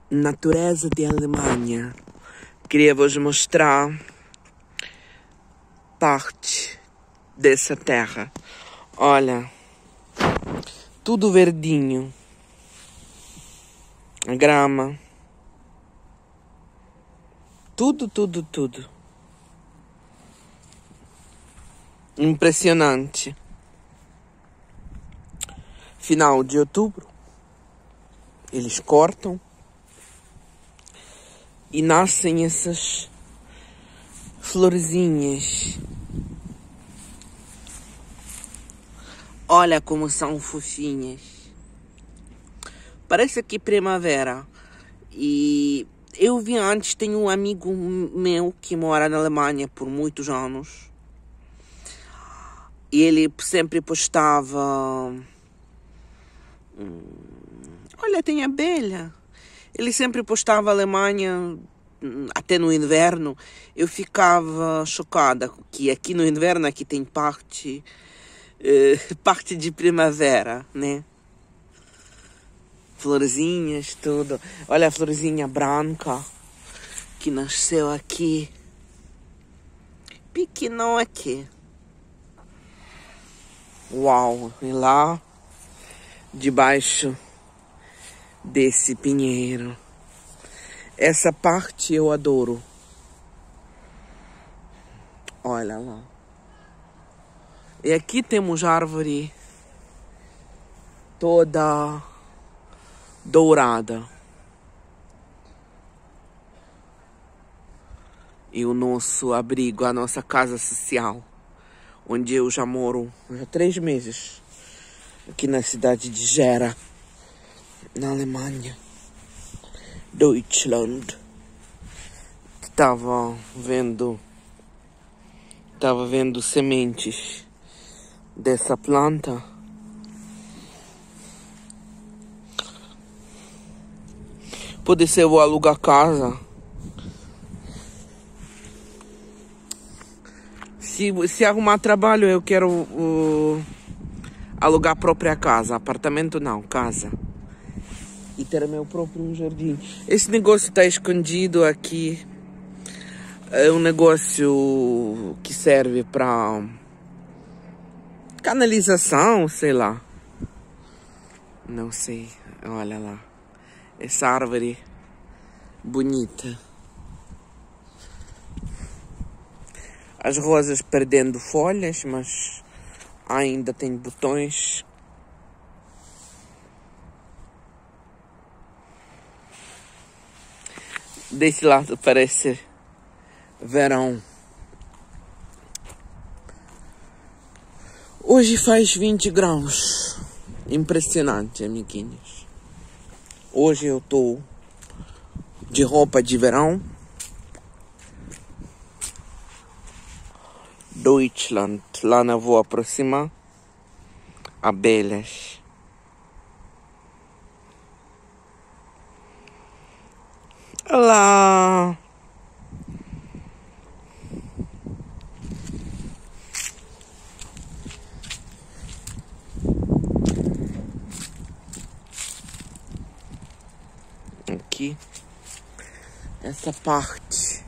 Natureza de Alemanha. Queria vos mostrar parte dessa terra. Olha, tudo verdinho. A grama. Tudo. Impressionante. Final de outubro, eles cortam e nascem essas florzinhas. Olha como são fofinhas. Parece aqui primavera. E eu vi antes, tenho um amigo meu que mora na Alemanha por muitos anos. E ele sempre postava... Olha, tem abelha. Ele sempre postava a Alemanha, até no inverno. Eu ficava chocada que aqui no inverno aqui tem parte de primavera, né? Florzinhas, tudo. Olha a florzinha branca que nasceu aqui. Pequenão aqui. Uau! E lá, debaixo desse pinheiro. Essa parte eu adoro. Olha lá. E aqui temos árvore toda dourada. E o nosso abrigo, a nossa casa social, onde eu já moro há 3 meses, aqui na cidade de Gera, na Alemanha, Deutschland. Estava vendo sementes dessa planta. Pode ser eu vou alugar casa. Se arrumar trabalho, eu quero alugar a própria casa. Apartamento não, casa. E ter meu próprio jardim. Esse negócio está escondido aqui. É um negócio que serve para canalização, sei lá. Não sei. Olha lá. Essa árvore bonita. As rosas perdendo folhas, mas ainda tem botões. Desse lado parece verão. Hoje faz 20 graus. Impressionante, amiguinhos. Hoje eu tô de roupa de verão. Deutschland. Lá na vou aproximar. Abelhas. Olá. Aqui. Essa parte.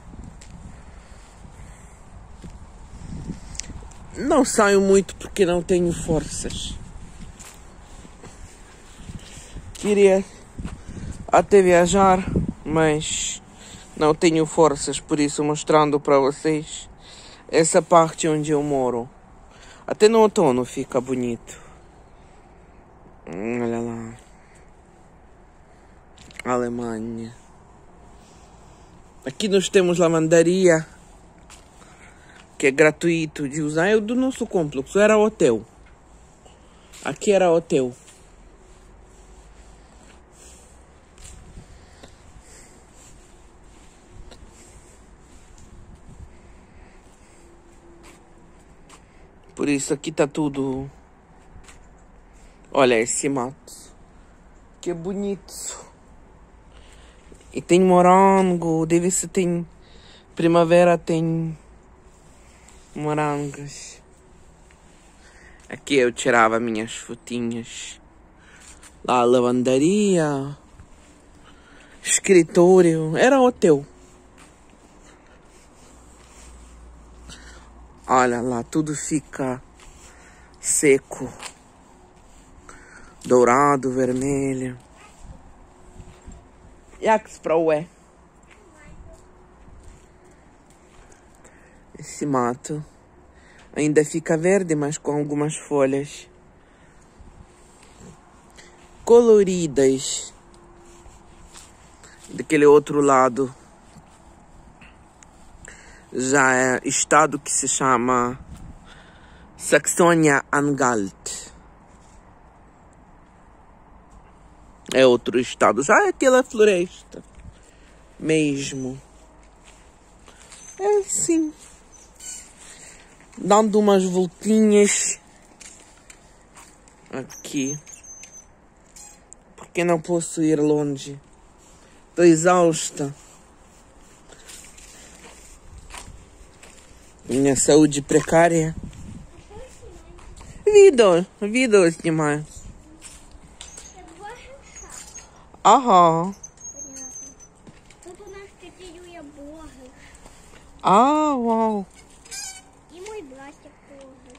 Não saio muito porque não tenho forças. Queria até viajar, mas não tenho forças, por isso mostrando para vocês essa parte onde eu moro. Até no outono fica bonito. Olha lá. Alemanha. Aqui nós temos lavandaria, que é gratuito de usar. É do nosso complexo, era hotel. Aqui era hotel. Por isso aqui tá tudo. Olha esse mato. Que bonito. E tem morango. Deve ser tem. Primavera tem morangos. Aqui eu tirava minhas fotinhas. Lá a lavandaria. escritório. Era hotel. Olha lá, tudo fica seco. Dourado, vermelho. Jak sprawy? Esse mato ainda fica verde, mas com algumas folhas coloridas. Daquele outro lado já é estado que se chama Saxônia-Anhalt. É outro estado. Já é aquela floresta mesmo. É assim. Dando umas voltinhas aqui. Porque não posso ir longe. Estou exausta. Minha saúde precária. Видео снимаю. Ага. Тут у нас котеює борщ. А, вау. І мій братик тоже.